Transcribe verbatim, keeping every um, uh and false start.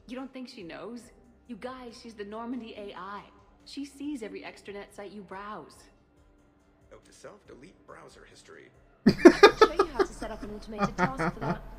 You don't think she knows? You guys, she's the Normandy A I. She sees every extranet site you browse. Note to self, delete browser history. I can show you how to set up an automated task for that.